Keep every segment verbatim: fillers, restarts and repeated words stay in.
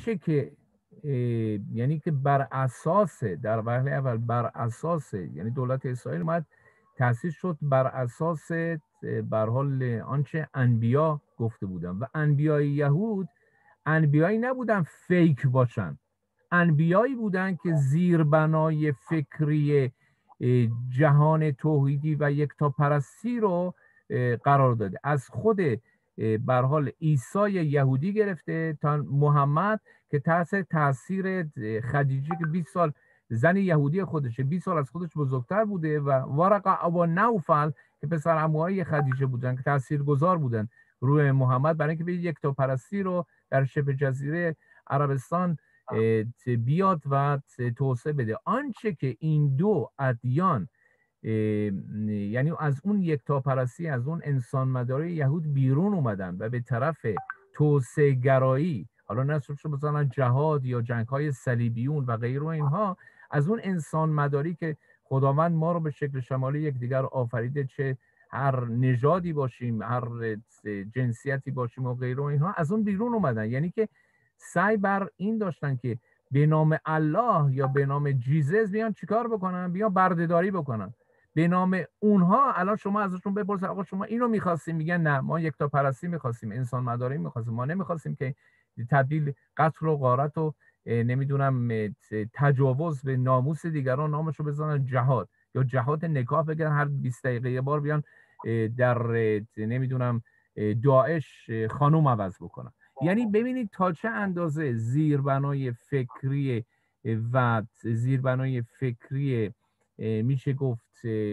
آنچه که یعنی که بر اساس در وهله اول بر اساس یعنی دولت اسرائیل اومد تأسیس شد بر اساس بر حال آنچه انبیا گفته بودن و انبیای یهود انبیایی نبودن فیک باشن، انبیایی بودن که زیربنای فکری جهان توحیدی و یکتاپرستی رو قرار داده. از خود به هر حال عیسی یهودی گرفته تا محمد که تحت تاثیر خدیجه که بیست سال زن یهودی خودشه، بیست سال از خودش بزرگتر بوده، و ورقه و نوفل که پسر عموهای خدیجه بودن که تاثیرگذار بودن روی محمد برای اینکه به یکتاپرستی رو در شبه جزیره عربستان بیاد و توسعه بده. آنچه که این دو ادیان یعنی از اون یکتاپرستی، از اون انسان مداری یهود بیرون اومدن و به طرف توسعه گرایی، حالا نسبت مثلا جهاد یا جنگ‌های صلیبیون و غیره اینها، از اون انسان مداری که خداوند ما رو به شکل شمالی یکدیگر آفریده، چه هر نژادی باشیم، هر جنسیتی باشیم و غیره اینها، از اون بیرون اومدن. یعنی که سعی بر این داشتن که به نام الله یا به نام جیزس بیان چیکار بکنن؟ بیان بردهداری بکنن. به نام اونها الان شما ازشون بپرسید آقا شما اینو می‌خواستیم، میگن نه ما یکتاپرستی می‌خواستیم، انسان مداری می‌خواستیم، ما نمی‌خواستیم که تبدیل قتل و غارت و نمیدونم تجاوز به ناموس دیگران نامشو بزنن جهاد، یا جهاد نکاح بگن هر بیست دقیقه یه بار بیان در نمیدونم داعش خانوم عوض بکنن. یعنی ببینید تا چه اندازه زیربنای فکری و زیربنای فکری میشه گفت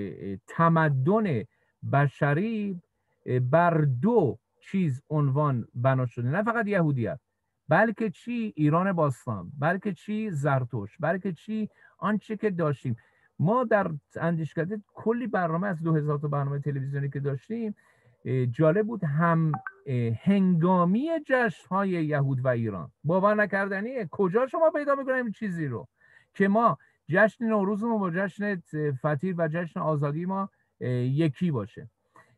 تمدن بشری بر دو چیز عنوان بنا شده، نه فقط یهودیت، بلکه چی ایران باستان، بلکه چی زرتشت، بلکه چی آنچه که داشتیم. ما در اندیشکده کلی برنامه از دو هزار تا برنامه تلویزیونی که داشتیم، جالب بود، هم هنگامی جشن‌های یهود و ایران باور نکردنیه. کجا شما پیدا می‌کنید چیزی رو که ما جشن نوروز ما با جشن فطیر و جشن آزادی ما یکی باشه،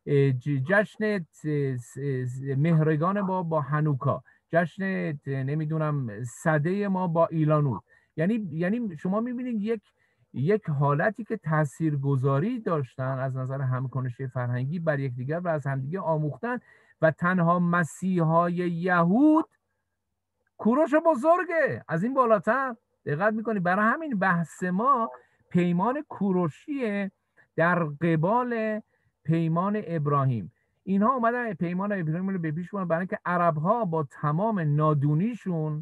جشن مهرگان ما با هنوکا، جشن نمیدونم سده ما با ایلانوت. یعنی یعنی شما می‌بینید یک یک حالتی که تاثیرگذاری داشتن از نظر همکنشی فرهنگی بر یکدیگر و از همدیگه آموختن. و تنها مسیحای یهود کوروش بزرگه، از این بالاتر دقت میکنی. برای همین بحث ما پیمان کوروشیه در قبال پیمان ابراهیم. اینها اومدن پیمان ابراهیم رو به پیش بردن برای اینکه عرب‌ها با تمام نادونیشون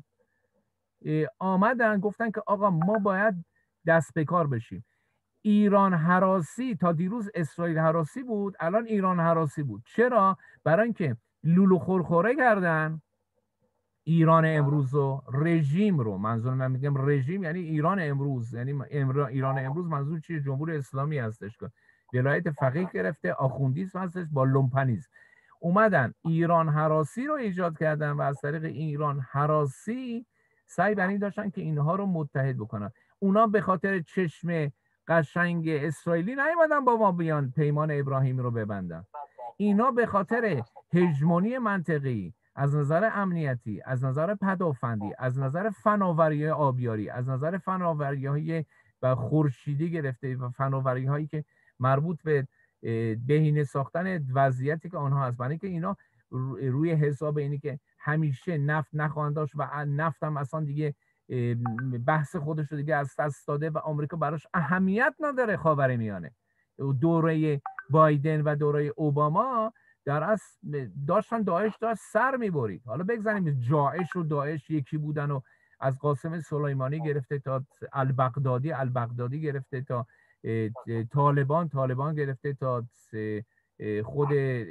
آمدن گفتن که آقا ما باید دست به کار بشیم. ایران هراسی تا دیروز اسرائیل هراسی بود، الان ایران هراسی بود. چرا؟ برای اینکه لولو خورخوره کردن ایران امروز رو، رژیم رو، منظور من میگم رژیم یعنی ایران امروز، یعنی ایران امروز منظور چیه؟ جمهوری اسلامی هستش که ولایت فقیه گرفته، آخوندیسم هستش با لومپنیسم. اومدن ایران هراسی رو ایجاد کردن و از طریق ایران هراسی سعی بر این داشتن که اینها رو متحد بکنن. اونا به خاطر چشم قشنگ اسرائیلی نیومدن با ما بیان پیمان ابراهیم رو ببندن. اینا به خاطر هژمونی منطقی از نظر امنیتی، از نظر پدافندی، از نظر فناوری آبیاری، از نظر فناوری‌های و خورشیدی گرفته و فناوری‌هایی که مربوط به بهینه ساختن وضعیتی که آنها هست، برای که اینا روی حساب اینی که همیشه نفت نخواهند داشت و نفت هم اصلا دیگه بحث خودش رو دیگه از دست داده و آمریکا براش اهمیت نداره. خاورمیانه دوره بایدن و دوره اوباما در اصل داشتن داعش داشت سر میبرید. حالا بگذاریم جاعش و داعش یکی بودن و از قاسم سلیمانی گرفته تا البغدادی، البغدادی گرفته تا طالبان، طالبان گرفته تا خود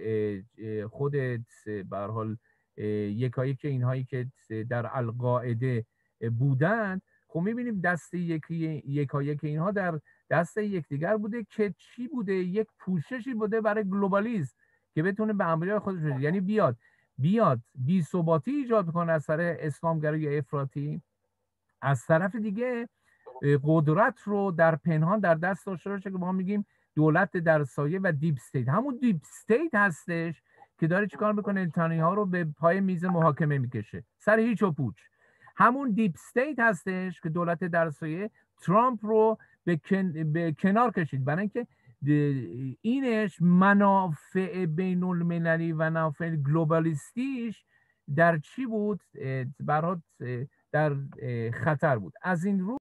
خود به هر حال یکایی که اینهایی که در القاعده بودن. خب میبینیم دست یکی یکایی که اینها در دست یکدیگر بوده که چی بوده؟ یک پوششی بوده برای گلوبالیسم که بتونه به امریکا خودش بده. یعنی بیاد بیاد بی ثباتی ایجاد کنه از طرف اسلامگرایی افراطی، از طرف دیگه قدرت رو در پنهان در دست داشته باشه که ما میگیم دولت در سایه و دیپ استیت. همون دیپ استیت هستش که داره چیکار میکنه؟ نتانیاهو رو به پای میز محاکمه میکشه سر هیچ و پوچ. همون دیپ استیت هستش که دولت در سایه ترامپ رو به, کن... به کنار کشید، برای اینکه اینش منافع بین المللی و منافع گلوبالیستیش در چی بود؟ برات در خطر بود. از این رو